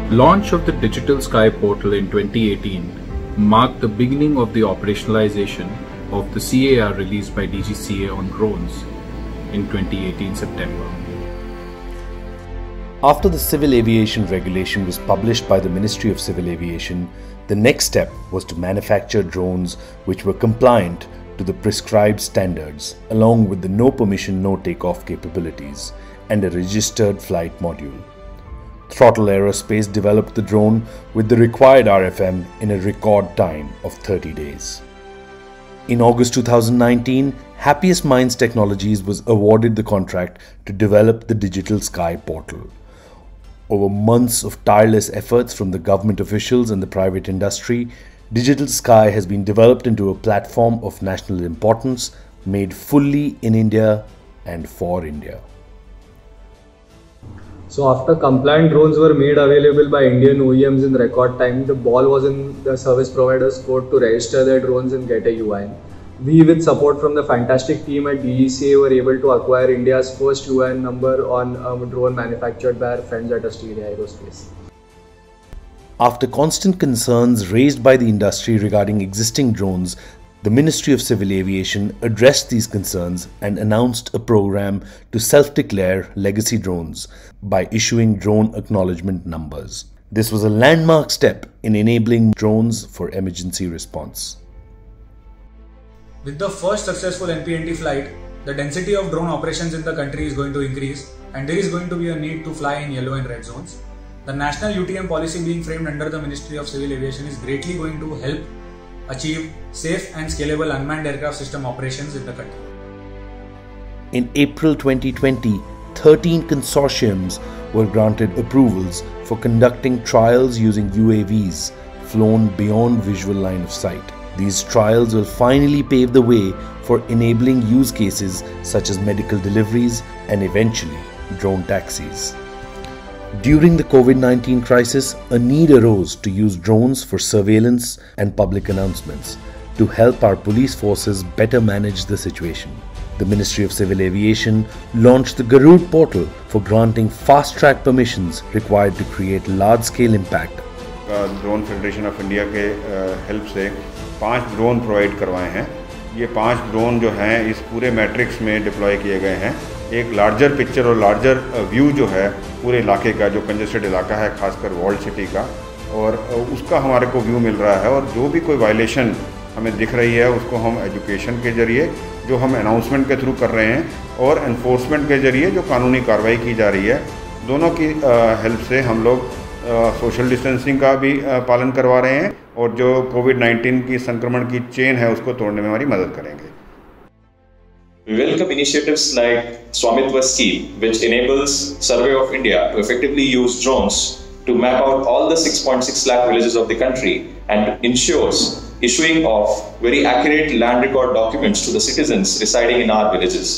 Launch of the Digital Sky portal in 2018 marked the beginning of the operationalization of the CAR released by DGCA on drones in 2018 September. After the Civil Aviation Regulation was published by the Ministry of Civil Aviation, the next step was to manufacture drones which were compliant to the prescribed standards, along with the no permission, no takeoff capabilities and a registered flight module. Throttle Aerospace developed the drone with the required RFM in a record time of 30 days. In August 2019, Happiest Minds Technologies was awarded the contract to develop the Digital Sky portal. Over months of tireless efforts from the government officials and the private industry, Digital Sky has been developed into a platform of national importance, made fully in India and for India. So after compliant drones were made available by Indian OEMs in record time, the ball was in the service provider's court to register their drones and get a UIN. We, with support from the fantastic team at DGCA, were able to acquire India's first UIN number on a drone manufactured by our friends at Asteria Aerospace. After constant concerns raised by the industry regarding existing drones, the Ministry of Civil Aviation addressed these concerns and announced a program to self-declare legacy drones by issuing drone acknowledgement numbers. This was a landmark step in enabling drones for emergency response. With the first successful NPNT flight, the density of drone operations in the country is going to increase and there is going to be a need to fly in yellow and red zones. The national UTM policy being framed under the Ministry of Civil Aviation is greatly going to help achieve safe and scalable unmanned aircraft system operations in the country. In April 2020, 13 consortiums were granted approvals for conducting trials using UAVs flown beyond visual line of sight. These trials will finally pave the way for enabling use cases such as medical deliveries and eventually drone taxis. During the COVID-19 crisis, a need arose to use drones for surveillance and public announcements to help our police forces better manage the situation. The Ministry of Civil Aviation launched the Garuda portal for granting fast-track permissions required to create large-scale impact. Drone federation of India के help से 5 drone provide करवाए हैं। ये 5 drone जो हैं इस पूरे matrix में डिप्लॉय किए गए हैं। एक लार्जर पिक्चर और लार्जर व्यू जो है पूरे इलाके का, जो कंजेस्टेड इलाका है खासकर वॉल्ड सिटी का, और उसका हमारे को व्यू मिल रहा है। और जो भी कोई वायलेशन हमें दिख रही है उसको हम एजुकेशन के ज़रिए, जो हम अनाउंसमेंट के थ्रू कर रहे हैं, और एनफोर्समेंट के ज़रिए जो कानूनी कार्रवाई की जा रही है, दोनों की हेल्प से हम लोग सोशल डिस्टेंसिंग का भी पालन करवा रहे हैं और जो कोविड-19 की संक्रमण की चेन है उसको तोड़ने में हमारी मदद करेंगे। We welcome initiatives like Swamitva scheme, which enables Survey of India to effectively use drones to map out all the 6.6 lakh villages of the country and ensures issuing of very accurate land record documents to the citizens residing in our villages.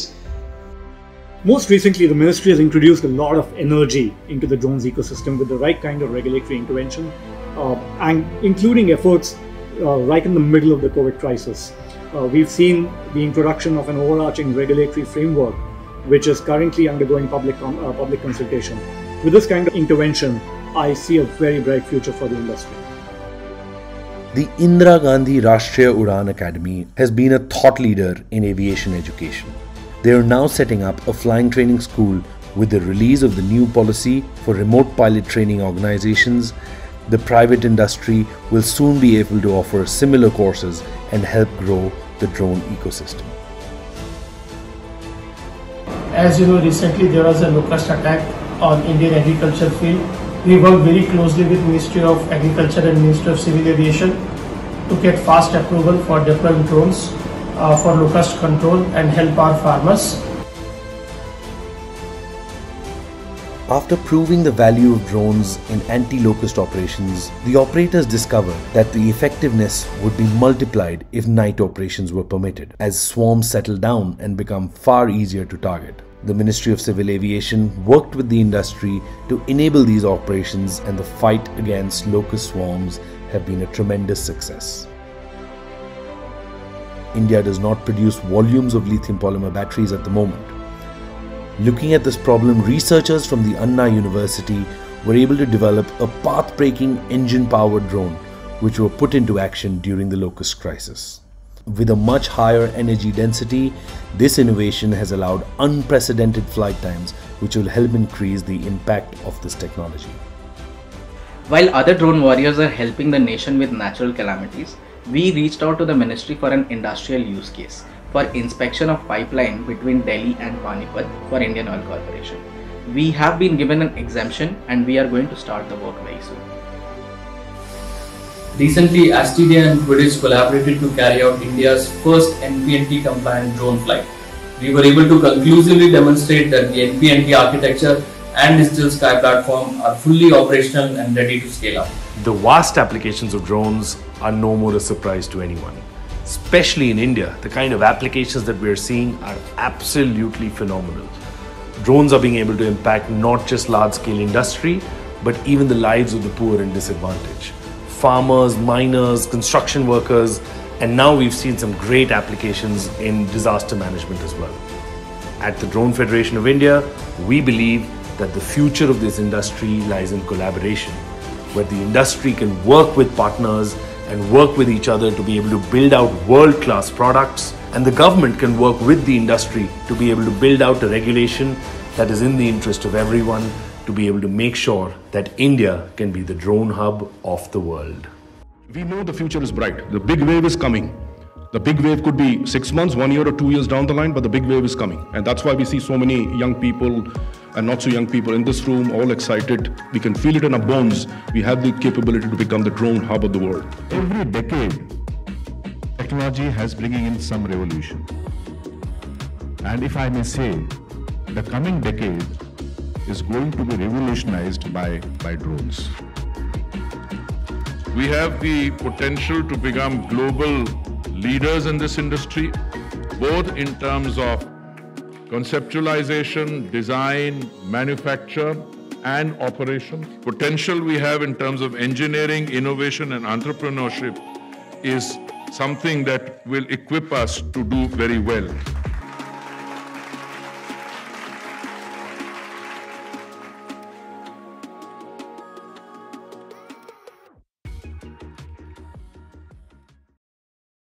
Most recently, the ministry has introduced a lot of energy into the drones ecosystem with the right kind of regulatory intervention and including efforts right in the middle of the COVID crisis. We've seen the introduction of an overarching regulatory framework which is currently undergoing public consultation. With this kind of intervention, I see a very bright future for the industry. The Indira Gandhi Rashtriya Udan Academy has been a thought leader in aviation education. They are now setting up a flying training school. With the release of the new policy for remote pilot training organizations, the private industry will soon be able to offer similar courses and help grow the drone ecosystem. As you know, recently there was a locust attack on Indian agriculture field. We work very closely with Ministry of Agriculture and Ministry of Civil Aviation to get fast approval for deploying drones for locust control and help our farmers. After proving the value of drones in anti-locust operations, the operators discovered that the effectiveness would be multiplied if night operations were permitted, as swarms settle down and become far easier to target. The Ministry of Civil Aviation worked with the industry to enable these operations, and the fight against locust swarms have been a tremendous success. India does not produce volumes of lithium polymer batteries at the moment. Looking at this problem, researchers from the Anna University were able to develop a path-breaking engine-powered drone which were put into action during the locust crisis. With a much higher energy density, this innovation has allowed unprecedented flight times which will help increase the impact of this technology. While other drone warriors are helping the nation with natural calamities, we reached out to the ministry for an industrial use case for inspection of pipeline between Delhi and Panipat for Indian Oil Corporation. We have been given an exemption and we are going to start the work very soon. Recently, Asteria and Quidditch collaborated to carry out India's first NPNT compliant drone flight. We were able to conclusively demonstrate that the NPNT architecture and digital sky platform are fully operational and ready to scale up. The vast applications of drones are no more a surprise to anyone. Especially in India, the kind of applications that we are seeing are absolutely phenomenal. Drones are being able to impact not just large-scale industry, but even the lives of the poor and disadvantaged. Farmers, miners, construction workers, and now we've seen some great applications in disaster management as well. At the Drone Federation of India, we believe that the future of this industry lies in collaboration, where the industry can work with partners and work with each other to be able to build out world-class products, and the government can work with the industry to be able to build out a regulation that is in the interest of everyone, to be able to make sure that India can be the drone hub of the world. We know the future is bright. The big wave is coming. The big wave could be 6 months, 1 year or 2 years down the line, but the big wave is coming. And that's why we see so many young people and not so young people in this room, all excited. We can feel it in our bones. We have the capability to become the drone hub of the world. Every decade, technology has bringing in some revolution. And if I may say, the coming decade is going to be revolutionized by drones. We have the potential to become global leaders in this industry, both in terms of conceptualization, design, manufacture, and operations. Potential we have in terms of engineering, innovation, and entrepreneurship is something that will equip us to do very well.